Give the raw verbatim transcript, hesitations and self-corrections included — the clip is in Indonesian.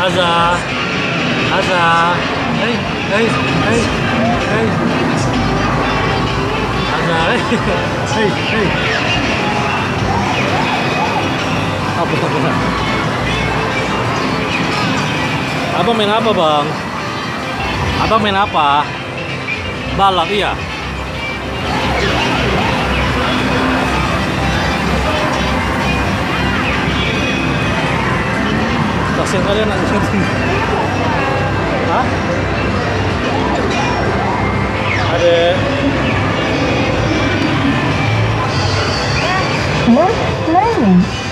Haza, Haza, hei, hei, hei, hei, Haza, hei, hei, hei. Apa apa? Abang main apa bang? Abang main apa? Balap iya. Kasian kalian anak sini. Hah? Ada. Next learning.